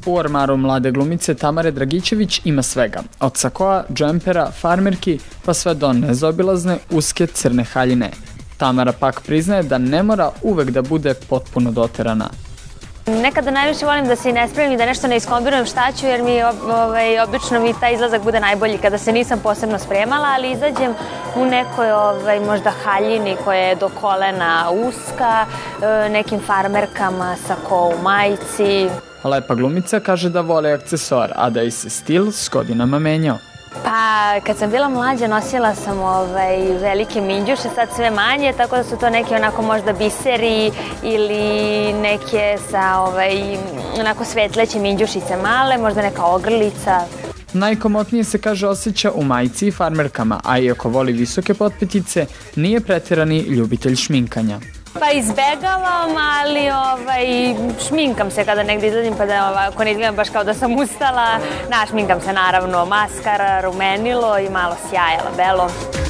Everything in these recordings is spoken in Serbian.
U ormaru mlade glumice Tamare Dragićević ima svega, od sakoa, džempera, farmerki, pa sve do nezaobilazne, uske crne haljine. Tamara pak priznaje da ne mora uvek da bude potpuno doterana. Nekada najviše volim da se i ne spremim i da nešto ne iskombinujem šta ću, jer obično mi taj izlazak bude najbolji kada se nisam posebno spremala, ali izađem u nekoj možda haljini koja je do kolena uska, nekim farmerkama, sako u majici. Lepa glumica kaže da vole aksesoar, a da je se stil s godinama menjao. Pa, kad sam bila mlađa nosila sam velike minđuše, sad sve manje, tako da su to neki onako možda biseri ili neke sa onako svetleće minđušice male, možda neka ogrlica. Najkomotnije se kaže osjeća u majici i farmerkama, a iako voli visoke potpetice, nije preterani ljubitelj šminkanja. Pa izbegavam, ali šminkam se kada negdje izlazim, pa da ako ne izgledam baš kao da sam ustala, našminkam se naravno, maskara, rumenilo i malo sjaja, labelo.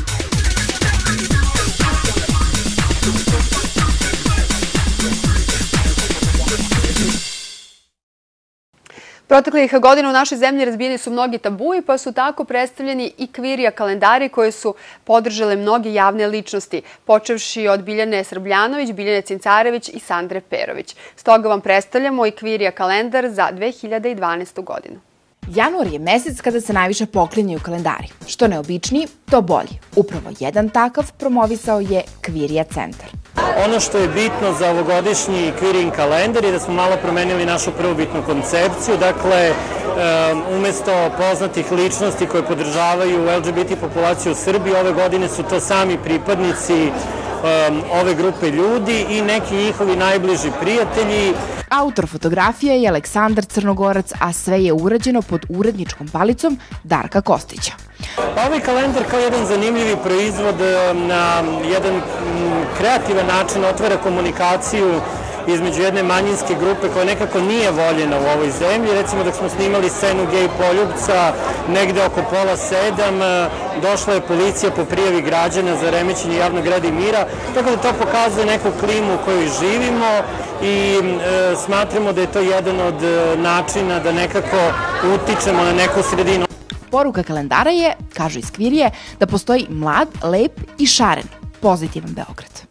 Proteklih godina u našoj zemlji razbijeni su mnogi tabuji, pa su tako predstavljeni i kvirija kalendari koje su podržale mnoge javne ličnosti, počevši od Biljane Srbljanović, Biljane Cincarević i Sandre Perović. Stoga vam predstavljamo i kvirija kalendar za 2012. godinu. Januar je mesec kada se najviše poklinjaju kalendari. Što neobičniji, to bolji. Upravo jedan takav promovisao je Kvirija centar. Ono što je bitno za ovogodišnji Kvirijin kalendar je da smo malo promenili našu prvobitnu koncepciju. Dakle, umesto poznatih ličnosti koje podržavaju LGBT populaciju u Srbiji, ove godine su to sami pripadnici ove grupe ljudi i neki njihovi najbliži prijatelji. Autor fotografije je Aleksandar Crnogorac, a sve je urađeno pod uredničkom palicom Darka Kostića. Ovaj kalendar kao jedan zanimljivi proizvod na jedan kreativan način otvara komunikaciju između jedne manjinske grupe koja nekako nije voljena u ovoj zemlji. Recimo dok smo snimali scenu gej poljubca, negde oko 6:30, došla je policija po prijavi građana za remećenje javnog reda i mira, tako da to pokazuje neku klimu u kojoj živimo i smatramo da je to jedan od načina da nekako utičemo na neku sredinu. Poruka kalendara je, kažu iz Kvirije, da postoji mlad, lep i šaren, pozitivan Beograd.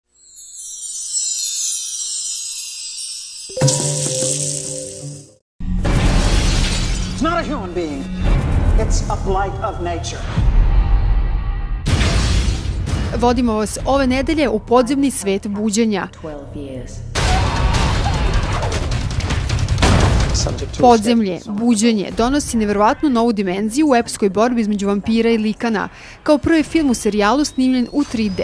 It's not a human being. It's a blight of nature. Vodimo vas ove nedelje u podzemni svet buđenja. Podzemlje, buđenje, donosi neverovatnu novu dimenziju u epskoj borbi između vampira i likana, kao prvi film u serijalu snimljen u 3D.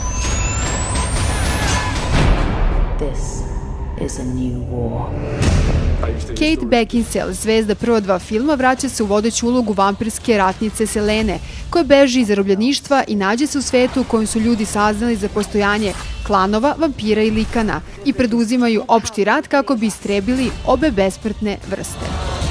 Kate Beckinsale, zvezda prva 2 filma, vraća se u vodeću ulogu vampirske ratnice Selene, koja beži iz zarobljeništva i nađe se u svetu u kojem su ljudi saznali za postojanje klanova, vampira i likana i preduzimaju opšti rat kako bi istrebili obe besmrtne vrste.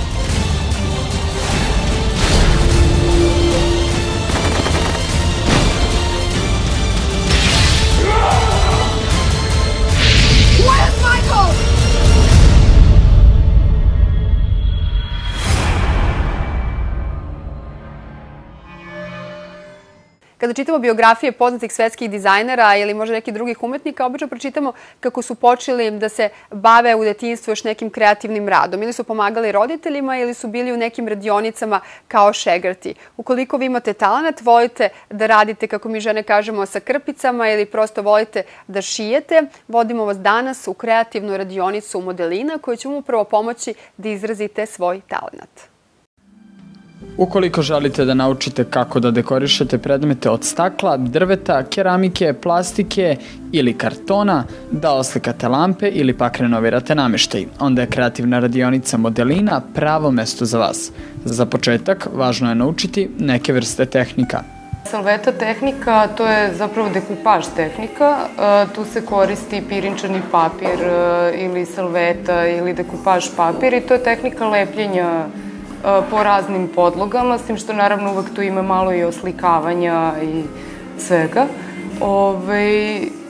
Kada čitamo biografije poznatih svetskih dizajnera ili možda nekih drugih umetnika, obično pročitamo kako su počeli da se bave u detinjstvu još nekim kreativnim radom. Ili su pomagali roditeljima ili su bili u nekim radionicama kao šegrti. Ukoliko vi imate talenat, volite da radite, kako mi žene kažemo, sa krpicama ili prosto volite da šijete, vodimo vas danas u kreativnu radionicu modelina koju će vam upravo pomoći da izrazite svoj talenat. Ukoliko želite da naučite kako da dekorišete predmete od stakla, drveta, keramike, plastike ili kartona, da oslikate lampe ili pak renovirate nameštaj, onda je kreativna radionica modelina pravo mesto za vas. Za početak, važno je naučiti neke vrste tehnika. Salveta tehnika, to je zapravo dekupaž tehnika. Tu se koristi pirinčani papir ili salveta ili dekupaž papir i to je tehnika lepljenja po raznim podlogama, s tim što naravno uvek tu ima malo i oslikavanja i svega.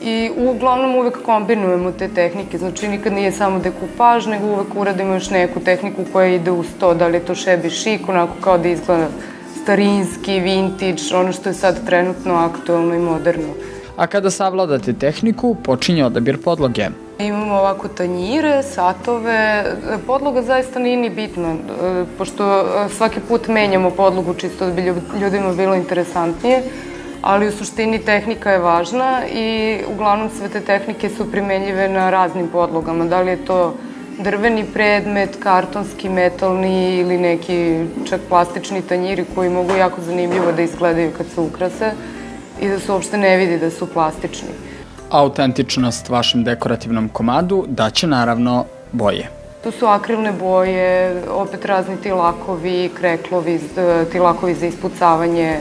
I uglavnom uvek kombinujemo te tehnike, znači nikad nije samo dekupaž, nego uvek uradimo još neku tehniku koja ide uz to, da li je to shabby chic, onako kao da izgleda starinski, vintage, ono što je sad trenutno aktuelno i moderno. A kada savladate tehniku, počinje odabir podloge. Imamo ovako tanjire, satove, podloga zaista nije ni bitna, pošto svaki put menjamo podlogu čisto da bi ljudima bilo interesantnije, ali u suštini tehnika je važna i uglavnom sve te tehnike su primenljive na raznim podlogama, da li je to drveni predmet, kartonski, metalni ili neki čak plastični tanjiri koji mogu jako zanimljivo da izgledaju kad se ukrase i da se uopšte ne vidi da su plastični. Autentičnost vašem dekorativnom komadu daće naravno boje. Tu su akrilne boje, opet razni ti lakovi, kreklovi, ti lakovi za ispucavanje,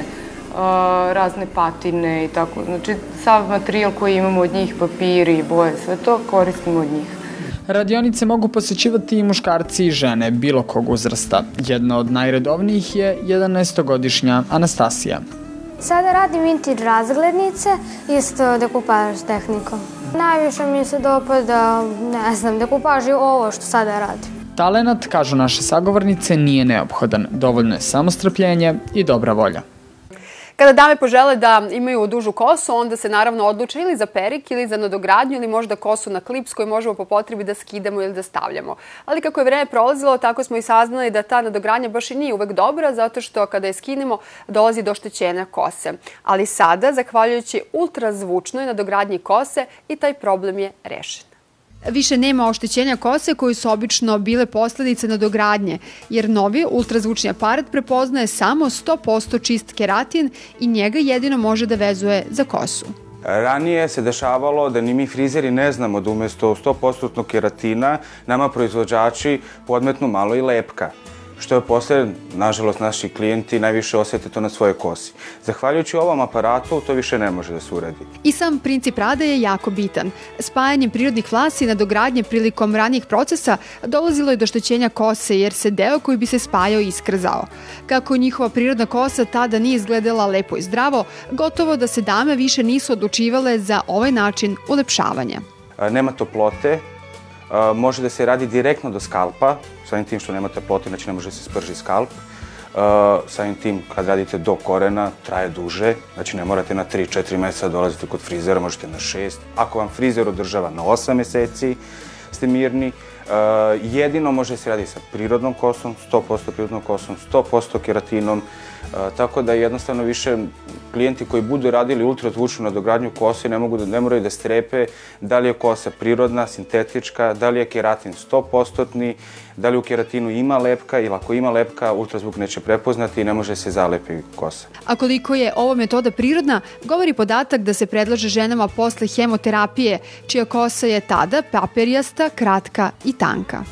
razne patine i tako. Znači, sav materijal koji imamo od njih, papiri, boje, sve to koristimo od njih. Radionice mogu posećivati i muškarci i žene, bilo kog uzrasta. Jedna od najredovnijih je 11-godišnja Anastasija. Sada radim vintage razglednice, isto dekupaž s tehnikom. Najviše mi se dopada, dekupaž je ovo što sada radim. Talenat, kažu naše sagovornice, nije neophodan. Dovoljno je samo strpljenje i dobra volja. Kada dame požele da imaju dužu kosu, onda se naravno odluče ili za perik ili za nadogradnju ili možda kosu na klips koju možemo po potrebi da skidamo ili da stavljamo. Ali kako je vreme prolazilo, tako smo i saznali da ta nadogradnja baš i nije uvek dobra, zato što kada je skinemo dolazi do oštećenja kose. Ali sada, zahvaljujući ultrazvučnoj nadogradnji kose, i taj problem je rešen. Više nema oštećenja kose koji su obično bile posledice nadogradnje, jer novi ultrazvučni aparat prepoznaje samo 100% čist keratin i njega jedino može da vezuje za kosu. Ranije se dešavalo da ni mi frizeri ne znamo da umesto 100% keratina nama proizvođači podmetnu malo i lepka, što je posle, nažalost, naši klijenti najviše osete to na svojoj kosi. Zahvaljujući ovom aparatu, to više ne može da se uradi. I sam princip rada je jako bitan. Spajanjem prirodnih vlasi i nadogradnje prilikom ranijih procesa dolazilo je do oštećenja kose, jer se deo koji bi se spajao iskrzao. Kako njihova prirodna kosa tada nije izgledala lepo i zdravo, gotovo da se dame više nisu odlučivale za ovaj način ulepšavanja. Nema toplote, može da se radi direktno do skalpa, samim tim što nema toplote, znači ne može da se sprži skalp. Samim tim kad radite do korena traje duže, znači ne morate na 3-4 meseca dolaziti kod frizera, možete na 6. Ako vam frizer održava na 8 meseci, ste mirni. Jedino može se raditi sa prirodnom kosom, 100% prirodnom kosom, 100% keratinom, tako da jednostavno više klijenti koji budu radili ultrazvučnu nadogradnju kose ne moraju da strepe da li je kosa prirodna, sintetička, da li je keratin 100%, da li u keratinu ima lepka ili ako ima lepka, ultrazvuk neće prepoznati i ne može se zalepi kosa. A koliko je ova metoda prirodna, govori podatak da se predlaže ženama posle hemoterapije, čija kosa je tada paperijasta, kratka i tanka.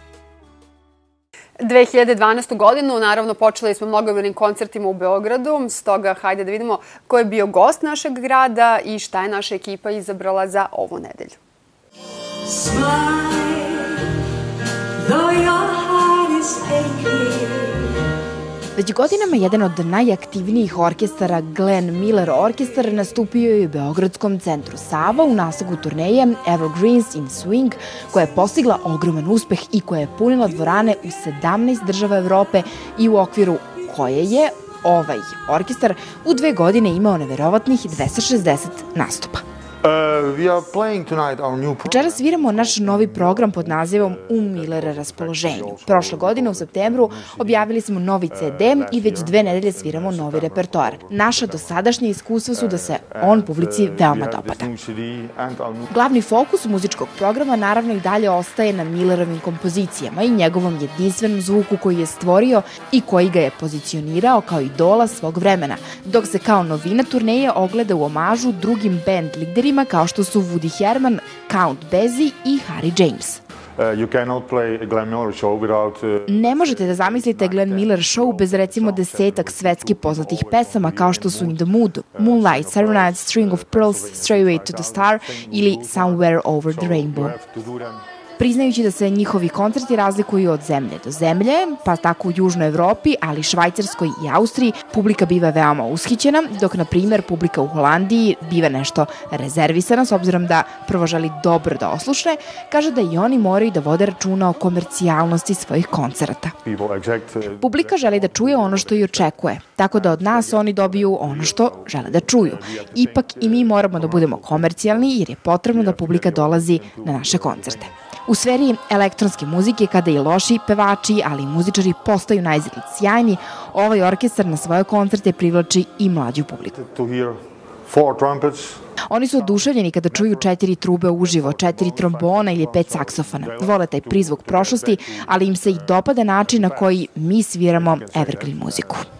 2012. godinu, naravno, počeli smo mnogobrojnim koncertima u Beogradu, stoga hajde da vidimo ko je bio gost našeg grada i šta je naša ekipa izabrala za ovu nedelju. Već godinama jedan od najaktivnijih orkestara, Glenn Miller Orkestar, nastupio je u Beogradskom centru Sava u nastavku turneje Evergreens in Swing, koja je postigla ogroman uspeh i koja je punila dvorane u 17 država Evrope i u okviru koje je ovaj orkestar u 2 godine imao neverovatnih 260 nastupa. Večera sviramo naš novi program pod nazivom U Millera raspoloženju. Prošle godine u septembru objavili smo novi CD i već 2 nedelje sviramo novi repertoar. Naša dosadašnja iskustva su da se on publici veoma dopada. Glavni fokus muzičkog programa naravno i dalje ostaje na Millerovim kompozicijama i njegovom jedinstvenom zvuku koji je stvorio i koji ga je pozicionirao kao idola svog vremena, dok se kao novina turneje ogleda u omažu drugim band liderima kao što su Woody Herman, Count Basie i Harry James. Ne možete da zamislite Glenn Miller show bez recimo 10-ak svetski poznatih pesama kao što su In the Mood, Moonlight, Saturday Night, String of Pearls, Stray Away to the Star ili Somewhere Over the Rainbow. priznajući da se njihovi koncerti razlikuju od zemlje do zemlje, pa tako u Južnoj Evropi, ali Švajcarskoj i Austriji publika biva veoma ushićena, dok, na primer, publika u Holandiji biva nešto rezervisana, s obzirom da prvo želi dobro da oslušne, kaže da i oni moraju da vode računa o komercijalnosti svojih koncerata. Publika želi da čuje ono što i očekuje, tako da od nas oni dobiju ono što žele da čuju. Ipak i mi moramo da budemo komercijalni jer je potrebno da publika dolazi na naše koncerte. U sferi elektronske muzike, kada i loši pevači, ali i muzičari postaju naizgled sjajni, ovaj orkestar na svoje koncerte privlači i mlađu publiku. Oni su oduševljeni kada čuju 4 trube uživo, 4 trombona ili 5 saksofona. Vole taj prizvuk prošlosti, ali im se i dopada način na koji mi sviramo evergreen muziku.